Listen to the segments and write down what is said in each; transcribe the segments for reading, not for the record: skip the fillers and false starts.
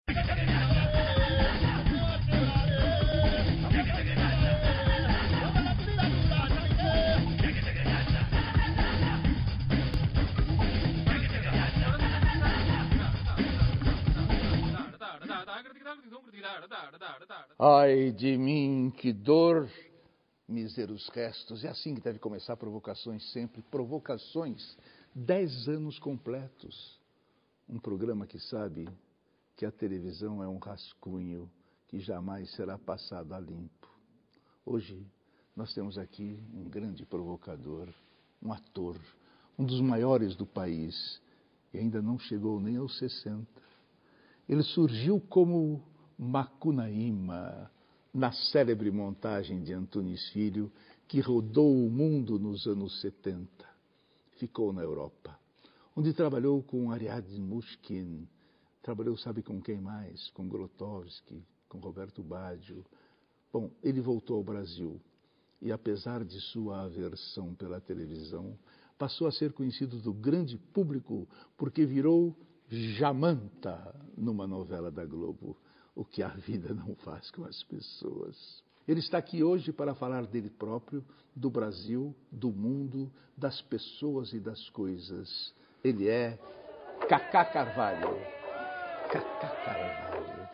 Ai de mim, que dor, míseros restos. É assim que deve começar Provocações sempre. Provocações, 10 anos completos. Um programa que sabe que a televisão é um rascunho que jamais será passado a limpo. Hoje nós temos aqui um grande provocador, um ator, um dos maiores do país, e ainda não chegou nem aos 60. Ele surgiu como Macunaíma, na célebre montagem de Antunes Filho, que rodou o mundo nos anos 70. Ficou na Europa, onde trabalhou com Ariadne Mushkin, trabalhou sabe com quem mais? Com Grotowski, com Roberto Baggio. Bom, ele voltou ao Brasil e, apesar de sua aversão pela televisão, passou a ser conhecido do grande público porque virou Jamanta numa novela da Globo, o que a vida não faz com as pessoas. Ele está aqui hoje para falar dele próprio, do Brasil, do mundo, das pessoas e das coisas. Ele é Cacá Carvalho. Cacá Carvalho.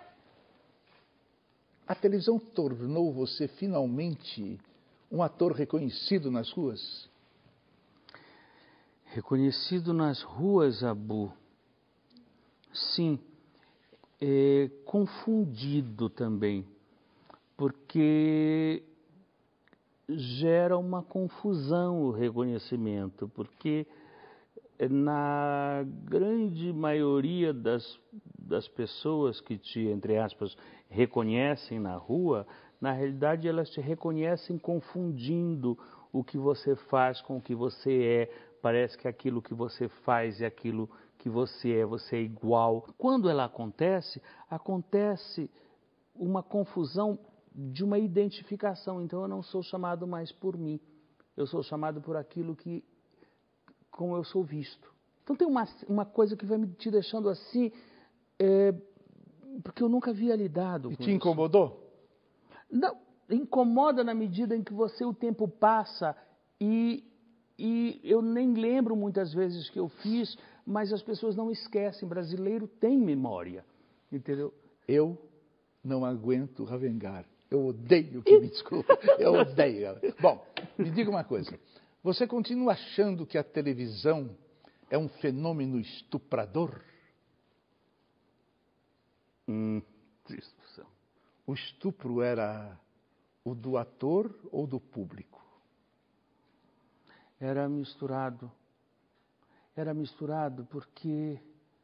A televisão tornou você finalmente um ator reconhecido nas ruas? Reconhecido nas ruas, Abu. Sim, confundido também, porque gera uma confusão o reconhecimento, porque na grande maioria das pessoas que te, entre aspas, reconhecem na rua, na realidade elas te reconhecem confundindo o que você faz com o que você é. Parece que aquilo que você faz e aquilo que você é igual. Quando ela acontece uma confusão de uma identificação. Então eu não sou chamado mais por mim, eu sou chamado por aquilo que, como eu sou visto. Então tem uma coisa que vai me te deixando assim, porque eu nunca havia lidado com isso. E te incomodou? Não, incomoda na medida em que o tempo passa e eu nem lembro muitas vezes que eu fiz, mas as pessoas não esquecem. Brasileiro tem memória, entendeu? Eu não aguento Ravengar. Eu odeio que me desculpe. Eu odeio. Bom, me diga uma coisa. Você continua achando que a televisão é um fenômeno estuprador? Discussão. O estupro era o do ator ou do público? Era misturado porque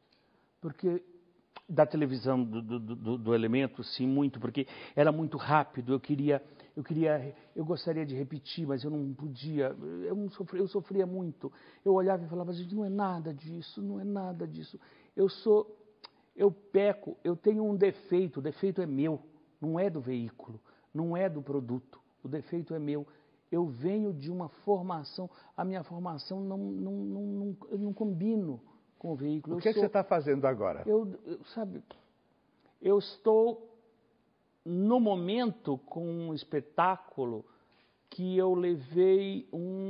da televisão, do elemento, sim, muito, porque era muito rápido, eu gostaria de repetir, mas eu não podia, eu sofria muito, eu olhava e falava, gente, não é nada disso, eu peco, eu tenho um defeito, o defeito é meu, não é do veículo, não é do produto, o defeito é meu. Eu venho de uma formação, a minha formação eu não combino com o veículo. O que você está fazendo agora? Eu estou no momento com um espetáculo que eu levei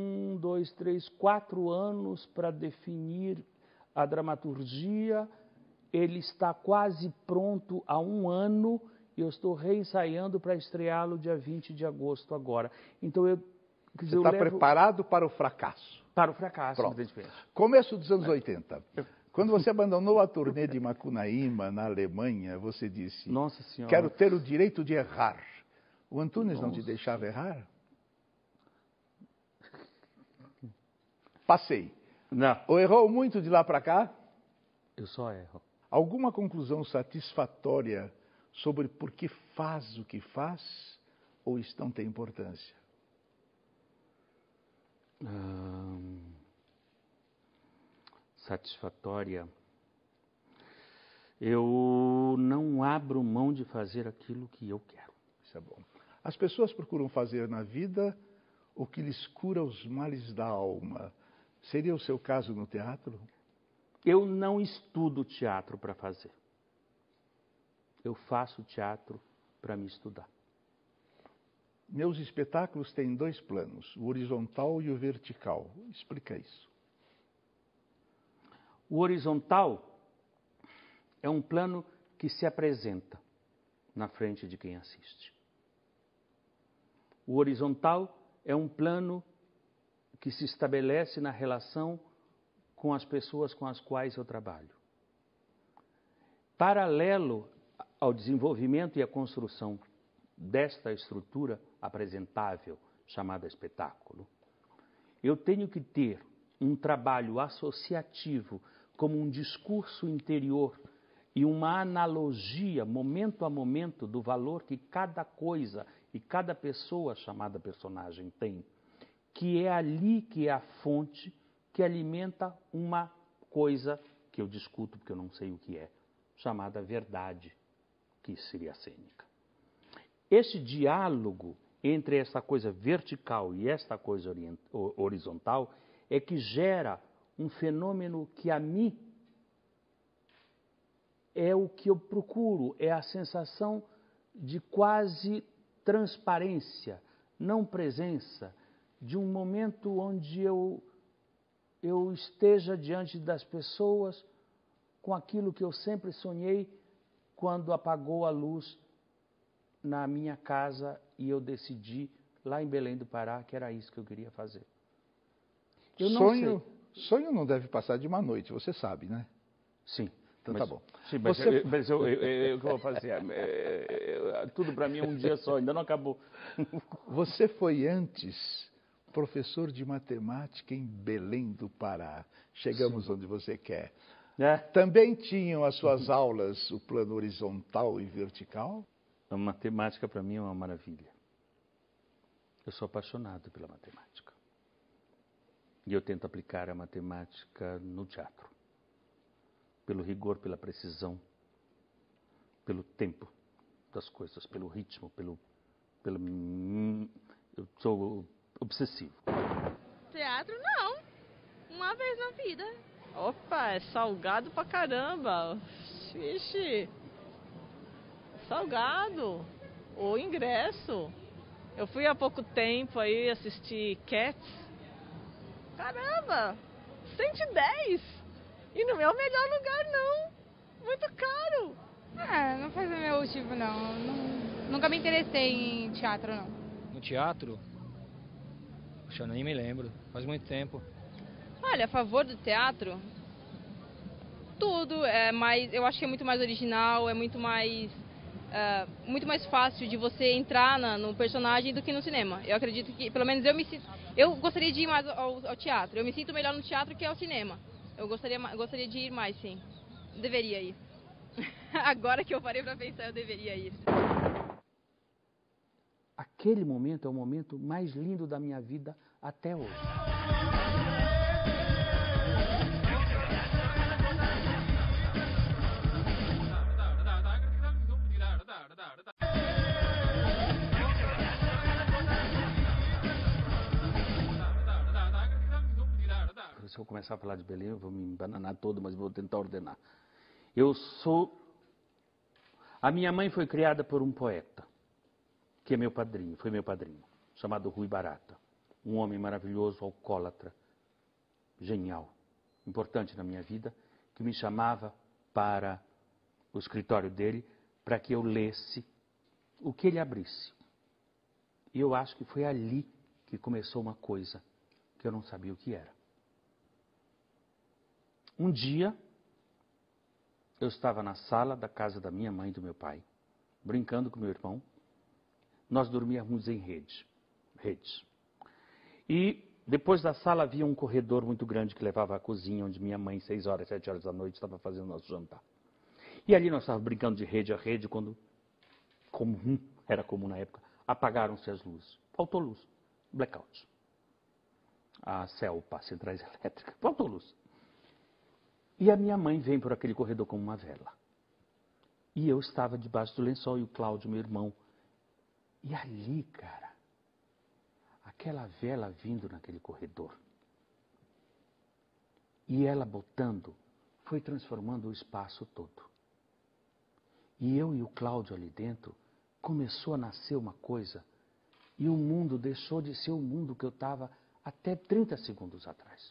4 anos para definir a dramaturgia. Ele está quase pronto há 1 ano. E eu estou reensaiando para estreá-lo dia 20 de agosto agora. Então você está preparado para o fracasso? Para o fracasso, evidentemente. Começo dos anos 80. Quando você abandonou a turnê de Macunaíma, na Alemanha, você disse, Nossa Senhora, quero ter o direito de errar. O Antunes não te deixava errar? Passei. Não. Ou errou muito de lá para cá? Eu só erro. Alguma conclusão satisfatória sobre por que faz o que faz, ou isso não tem importância? Satisfatória. Eu não abro mão de fazer aquilo que eu quero. Isso é bom. As pessoas procuram fazer na vida o que lhes cura os males da alma. Seria o seu caso no teatro? Eu não estudo teatro para fazer. eu faço teatro para me estudar. Meus espetáculos têm 2 planos, o horizontal e o vertical. Explica isso. O horizontal é um plano que se apresenta na frente de quem assiste. O horizontal é um plano que se estabelece na relação com as pessoas com as quais eu trabalho. Paralelo ao desenvolvimento e à construção desta estrutura apresentável, chamada espetáculo, eu tenho que ter um trabalho associativo como um discurso interior e uma analogia, momento a momento, do valor que cada coisa e cada pessoa chamada personagem tem, que é ali que é a fonte que alimenta uma coisa que eu discuto porque eu não sei o que é, chamada verdade, que seria cênica. Esse diálogo entre essa coisa vertical e esta coisa horizontal é que gera um fenômeno que a mim é o que eu procuro, é a sensação de quase transparência, não presença, de um momento onde eu esteja diante das pessoas com aquilo que eu sempre sonhei quando apagou a luz na minha casa e eu decidi, lá em Belém do Pará, que era isso que eu queria fazer. Sonho não deve passar de uma noite, você sabe, né? Sim. Então tá bom. Sim, mas o que eu vou fazer? Tudo para mim é um dia só, ainda não acabou. Você foi antes professor de matemática em Belém do Pará. Chegamos onde você quer. Também tinham as suas aulas o plano horizontal e vertical? A matemática para mim é uma maravilha. Eu sou apaixonado pela matemática. E eu tento aplicar a matemática no teatro. Pelo rigor, pela precisão, pelo tempo das coisas, pelo ritmo, eu sou obsessivo. Teatro não, uma vez na vida. Opa, é salgado pra caramba. Vixe, salgado. O ingresso. Eu fui há pouco tempo aí assistir Cats. Caramba, 110. E não é o melhor lugar, não. Muito caro. Não faz o meu tipo, não. Nunca me interessei em teatro, não. No teatro? Poxa, eu nem me lembro. Faz muito tempo. Olha, a favor do teatro, tudo. Mas eu acho que é muito mais original, é muito mais fácil de você entrar no personagem do que no cinema. Eu acredito que, pelo menos eu gostaria de ir mais ao teatro. Eu me sinto melhor no teatro que ao cinema. Eu gostaria de ir mais, sim. Deveria ir. Agora que eu parei para pensar, eu deveria ir. Aquele momento é o momento mais lindo da minha vida até hoje. Se eu começar a falar de Belém, eu vou me embananar todo, mas vou tentar ordenar. A minha mãe foi criada por um poeta, que é foi meu padrinho, chamado Rui Barata. Um homem maravilhoso, alcoólatra, genial, importante na minha vida, que me chamava para o escritório dele para que eu lesse o que ele abrisse. E eu acho que foi ali que começou uma coisa que eu não sabia o que era. Um dia, eu estava na sala da casa da minha mãe e do meu pai, brincando com meu irmão. Nós dormíamos em redes. E depois da sala havia um corredor muito grande que levava à cozinha, onde minha mãe, 6 horas, 7 horas da noite, estava fazendo o nosso jantar. E ali nós estávamos brincando de rede a rede, quando, era comum na época, apagaram-se as luzes. Faltou luz. Blackout. A CELPA, Centrais Elétricas. Faltou luz. E a minha mãe vem por aquele corredor como uma vela. E eu estava debaixo do lençol e o Cláudio, meu irmão. E ali, cara, aquela vela vindo naquele corredor. E ela botando, foi transformando o espaço todo. E eu e o Cláudio ali dentro, começou a nascer uma coisa, e o mundo deixou de ser o mundo que eu estava até 30 segundos atrás.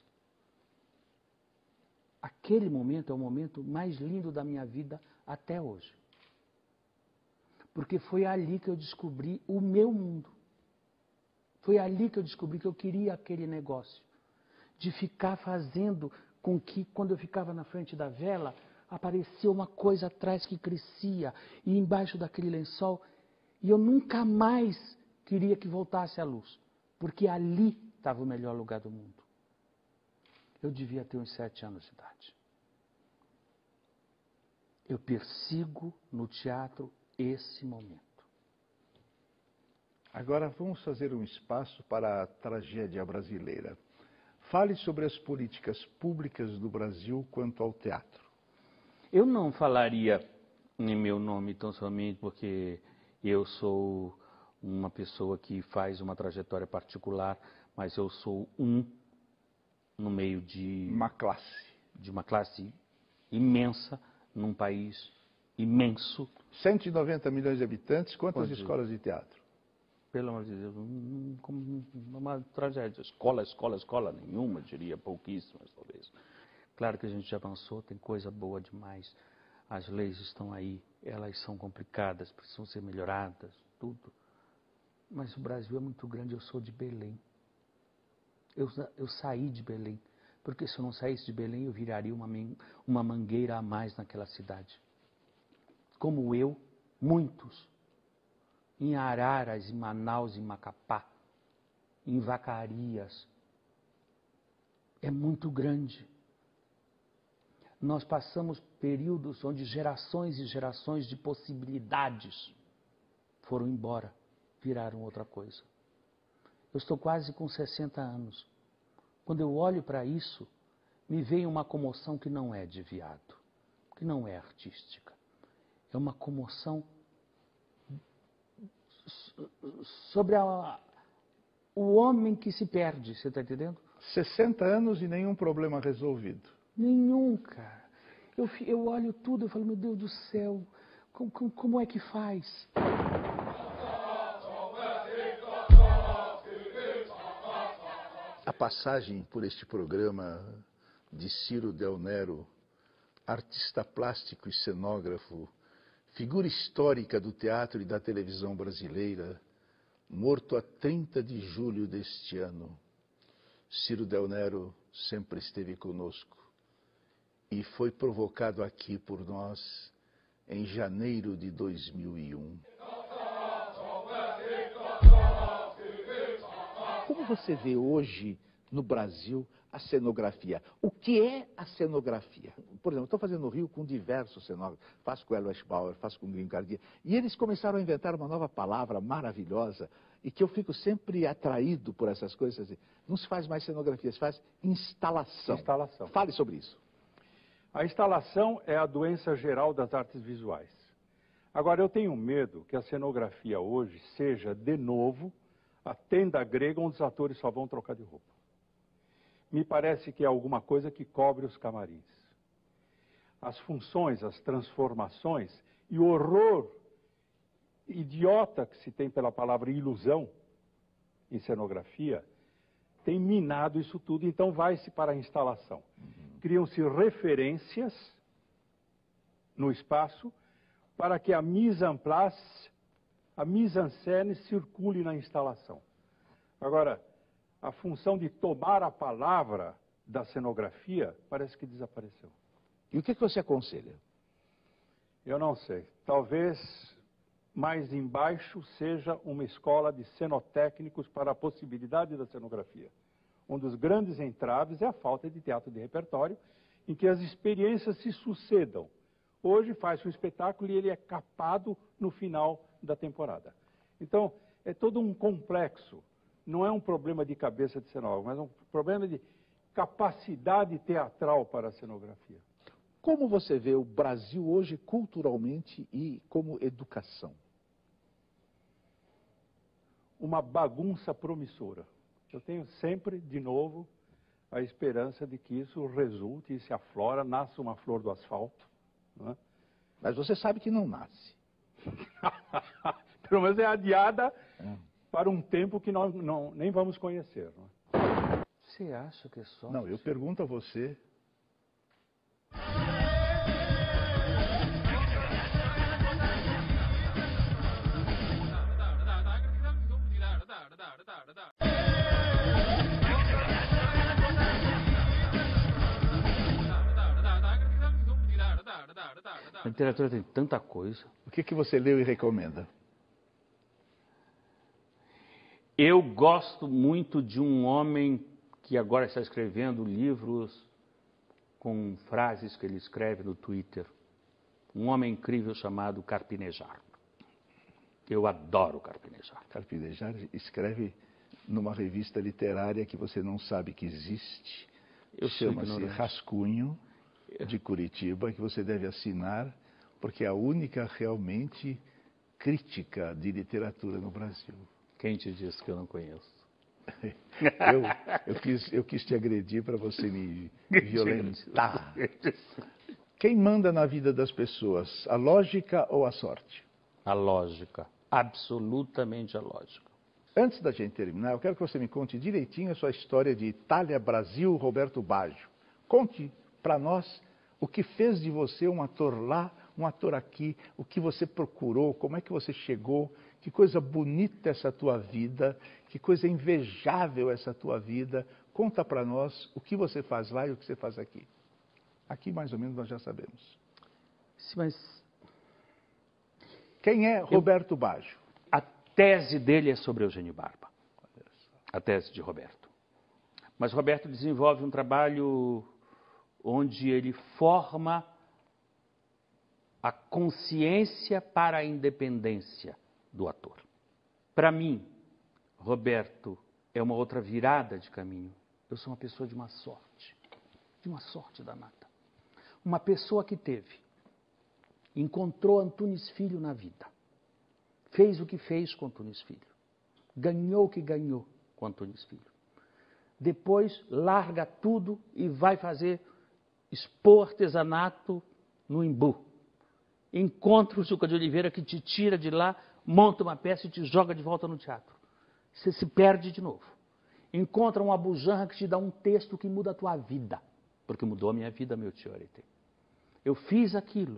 Aquele momento é o momento mais lindo da minha vida até hoje. Porque foi ali que eu descobri o meu mundo. Foi ali que eu descobri que eu queria aquele negócio. De ficar fazendo com que, quando eu ficava na frente da vela, aparecia uma coisa atrás que crescia, e embaixo daquele lençol, e eu nunca mais queria que voltasse a luz, porque ali estava o melhor lugar do mundo. Eu devia ter uns 7 anos de idade. Eu persigo no teatro esse momento. Agora vamos fazer um espaço para a tragédia brasileira. Fale sobre as políticas públicas do Brasil quanto ao teatro. Eu não falaria em meu nome tão somente porque eu sou uma pessoa que faz uma trajetória particular, mas eu sou no meio de uma classe imensa, num país imenso. 190 milhões de habitantes, quantas escolas de teatro? Pelo amor de Deus, uma tragédia. Escola, nenhuma, diria, pouquíssimas talvez. Claro que a gente já avançou, tem coisa boa demais. As leis estão aí, elas são complicadas, precisam ser melhoradas, tudo. Mas o Brasil é muito grande, eu sou de Belém. Eu saí de Belém, porque se eu não saísse de Belém, eu viraria uma mangueira a mais naquela cidade. Como eu, muitos. Em Araras, em Manaus, em Macapá, em Vacarias. É muito grande. Nós passamos períodos onde gerações e gerações de possibilidades foram embora, viraram outra coisa. Eu estou quase com 60 anos. Quando eu olho para isso, me vem uma comoção que não é de viado, que não é artística. É uma comoção sobre o homem que se perde, você está entendendo? 60 anos e nenhum problema resolvido. Nenhum, cara. Eu olho tudo e falo, meu Deus do céu, como é que faz? A passagem por este programa de Ciro Del Nero, artista plástico e cenógrafo, figura histórica do teatro e da televisão brasileira, morto a 30 de julho deste ano. Ciro Del Nero sempre esteve conosco e foi provocado aqui por nós em janeiro de 2001. Como você vê hoje no Brasil a cenografia? O que é a cenografia? Por exemplo, estou fazendo no Rio com diversos cenógrafos, faço com o Elo Eschbauer, faço com o Gringo Cardia, e eles começaram a inventar uma nova palavra maravilhosa e que eu fico sempre atraído por essas coisas. Assim, não se faz mais cenografia, se faz instalação. Instalação. Fale sobre isso. A instalação é a doença geral das artes visuais. Agora, eu tenho medo que a cenografia hoje seja, de novo, a tenda grega onde os atores só vão trocar de roupa. Me parece que é alguma coisa que cobre os camarins. As funções, as transformações e o horror idiota que se tem pela palavra ilusão em cenografia tem minado isso tudo, então vai-se para a instalação. Criam-se referências no espaço para que a mise en place, a mise-en-scène circule na instalação. Agora, a função de tomar a palavra da cenografia parece que desapareceu. E o que você aconselha? Eu não sei. Talvez mais embaixo seja uma escola de cenotécnicos para a possibilidade da cenografia. Um dos grandes entraves é a falta de teatro de repertório, em que as experiências se sucedam. Hoje faz um espetáculo e ele é capado no final da temporada. Então, é todo um complexo. Não é um problema de cabeça de cenógrafo, mas um problema de capacidade teatral para a cenografia. Como você vê o Brasil hoje culturalmente e como educação? Uma bagunça promissora. Eu tenho sempre, de novo, a esperança de que isso resulte e se aflora, nasça uma flor do asfalto, não é? Mas você sabe que não nasce. Pelo menos é adiada para um tempo que nós nem vamos conhecer. Não é? Você acha que é sorte? Não, eu pergunto a você. A literatura tem tanta coisa. O que você leu e recomenda? Eu gosto muito de um homem que agora está escrevendo livros com frases que ele escreve no Twitter. Um homem incrível chamado Carpinejar. Eu adoro Carpinejar. Carpinejar escreve numa revista literária que você não sabe que existe. Chama-se Rascunho, de Curitiba, que você deve assinar, porque é a única realmente crítica de literatura no Brasil. Quem te disse que eu não conheço? Eu quis te agredir para você me violentar. Quem manda na vida das pessoas, a lógica ou a sorte? A lógica, absolutamente a lógica. Antes da gente terminar, eu quero que você me conte direitinho a sua história de Itália, Brasil, Roberto Baggio. Conte para nós o que fez de você um ator lá, um ator aqui, o que você procurou, como é que você chegou, que coisa bonita essa tua vida, que coisa invejável essa tua vida. Conta para nós o que você faz lá e o que você faz aqui. Aqui mais ou menos nós já sabemos. Sim, mas... Quem é Roberto Baggio? A tese dele é sobre Eugênio Barba. A tese de Roberto. Mas Roberto desenvolve um trabalho onde ele forma a consciência para a independência do ator. Para mim, Roberto é uma outra virada de caminho. Eu sou uma pessoa de uma sorte danada. Uma pessoa que encontrou Antunes Filho na vida, fez o que fez com Antunes Filho, ganhou o que ganhou com Antunes Filho. Depois larga tudo e vai expor artesanato no Embu. Encontra o Juca de Oliveira que te tira de lá, monta uma peça e te joga de volta no teatro. Você se perde de novo. Encontra um Abu Janra que te dá um texto que muda a tua vida. Porque mudou a minha vida, meu tio Arete. Eu fiz aquilo.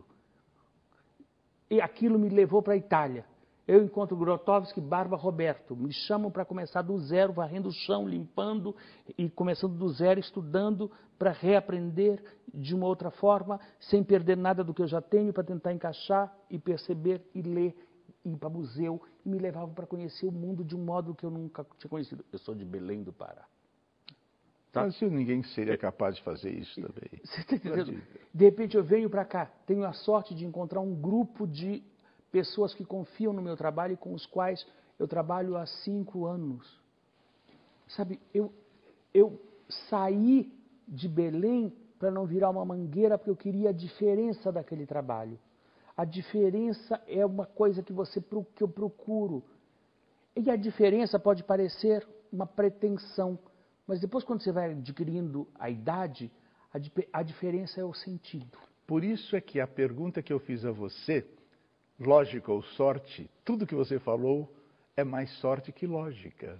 E aquilo me levou para a Itália. Eu encontro Grotowski, Barba, Roberto. Me chamam para começar do zero, varrendo o chão, limpando e começando do zero, estudando para reaprender de uma outra forma, sem perder nada do que eu já tenho, para tentar encaixar e perceber e ler, ir para museu. E me levavam para conhecer o mundo de um modo que eu nunca tinha conhecido. Eu sou de Belém do Pará. Tá? Mas ninguém seria capaz de fazer isso também. Você está entendendo? De repente eu venho para cá, tenho a sorte de encontrar um grupo de pessoas que confiam no meu trabalho e com os quais eu trabalho há 5 anos. Sabe, eu saí de Belém para não virar uma mangueira porque eu queria a diferença daquele trabalho. A diferença é uma coisa que eu procuro. E a diferença pode parecer uma pretensão, mas depois quando você vai adquirindo a idade, a diferença é o sentido. Por isso é que a pergunta que eu fiz a você, lógica ou sorte, tudo que você falou é mais sorte que lógica.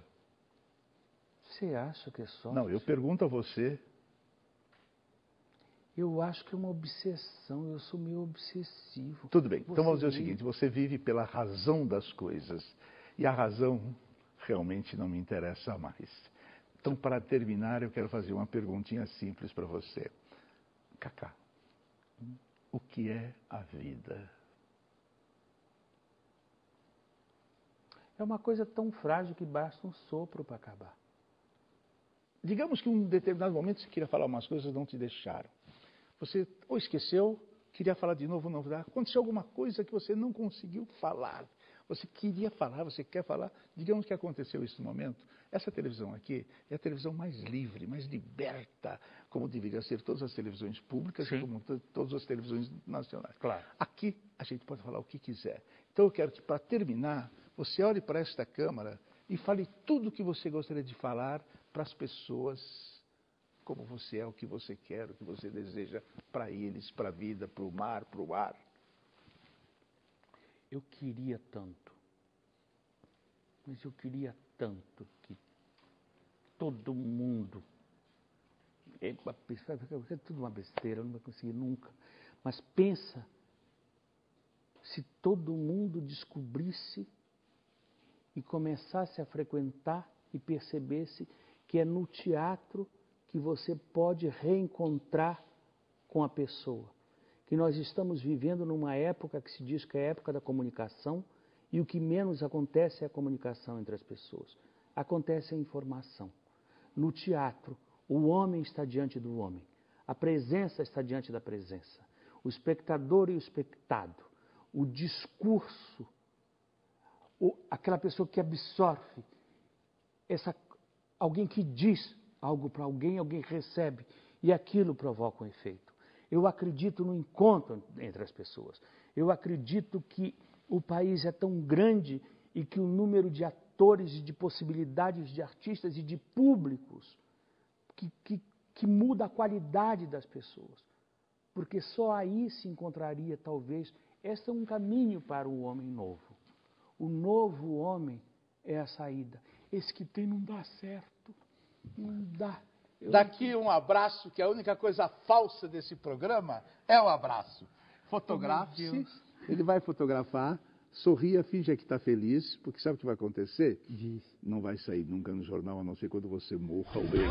Você acha que é sorte? Não, eu pergunto a você. Eu acho que é uma obsessão, eu sou meio obsessivo. Tudo bem, então vamos dizer o seguinte, você vive pela razão das coisas, e a razão realmente não me interessa mais. Então, para terminar, eu quero fazer uma perguntinha simples para você. Cacá, o que é a vida? É uma coisa tão frágil que basta um sopro para acabar. Digamos que em um determinado momento você queria falar umas coisas e não te deixaram. Você ou esqueceu, queria falar de novo, não dá. Aconteceu alguma coisa que você não conseguiu falar. Você queria falar, você quer falar. Digamos que aconteceu isso no momento. Essa televisão aqui é a televisão mais livre, mais liberta, como deveria ser todas as televisões públicas e como todas as televisões nacionais. Claro. Aqui a gente pode falar o que quiser. Então eu quero que, para terminar, você olhe para esta câmara e fale tudo o que você gostaria de falar para as pessoas, como você é, o que você quer, o que você deseja para eles, para a vida, para o mar, para o ar. Eu queria tanto, mas eu queria tanto que todo mundo... É tudo uma besteira, eu não vou conseguir nunca. Mas pensa, se todo mundo descobrisse e começasse a frequentar e percebesse que é no teatro que você pode reencontrar com a pessoa. Que nós estamos vivendo numa época que se diz que é a época da comunicação e o que menos acontece é a comunicação entre as pessoas. Acontece a informação. No teatro, o homem está diante do homem. A presença está diante da presença. O espectador e o espectado. O discurso, aquela pessoa que absorve, alguém que diz algo para alguém, alguém recebe, e aquilo provoca um efeito. Eu acredito no encontro entre as pessoas. Eu acredito que o país é tão grande e que o número de atores e de possibilidades de artistas e de públicos que muda a qualidade das pessoas. Porque só aí se encontraria, talvez, este é um caminho para o homem novo. O novo homem é a saída. Esse que tem não dá certo. Não dá. Daqui um abraço, que a única coisa falsa desse programa é o abraço. Fotografe-se, ele vai fotografar, sorria, finja que está feliz, porque sabe o que vai acontecer? Não vai sair nunca no jornal, a não ser quando você morra ou mesmo.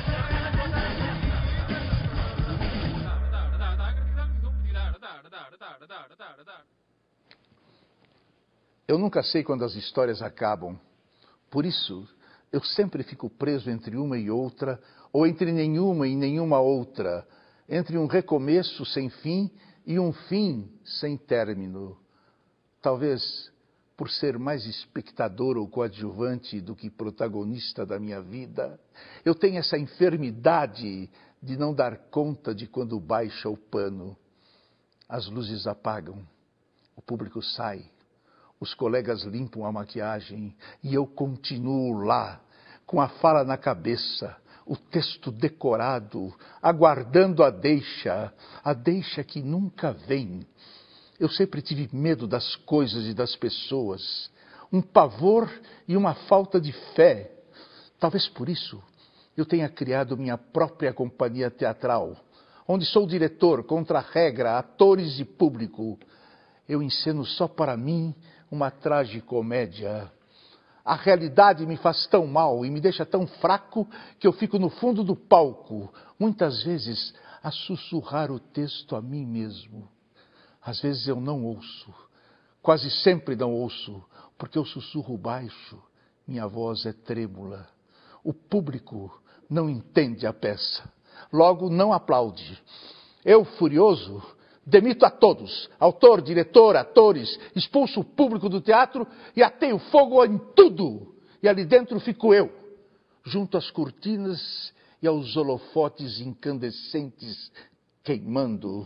Eu nunca sei quando as histórias acabam. Por isso, eu sempre fico preso entre uma e outra, ou entre nenhuma e nenhuma outra, entre um recomeço sem fim e um fim sem término. Talvez por ser mais espectador ou coadjuvante do que protagonista da minha vida, eu tenho essa enfermidade de não dar conta de quando baixa o pano. As luzes apagam, o público sai, os colegas limpam a maquiagem e eu continuo lá, com a fala na cabeça, o texto decorado, aguardando a deixa que nunca vem. Eu sempre tive medo das coisas e das pessoas, um pavor e uma falta de fé. Talvez por isso eu tenha criado minha própria companhia teatral, onde sou diretor, contra a regra, atores e público. Eu enceno só para mim uma tragicomédia. A realidade me faz tão mal e me deixa tão fraco que eu fico no fundo do palco, muitas vezes a sussurrar o texto a mim mesmo. Às vezes eu não ouço, quase sempre não ouço, porque eu sussurro baixo, minha voz é trêmula. O público não entende a peça, logo não aplaude. Eu, furioso, demito a todos, autor, diretor, atores, expulso o público do teatro e ateio fogo em tudo. E ali dentro fico eu, junto às cortinas e aos holofotes incandescentes, queimando.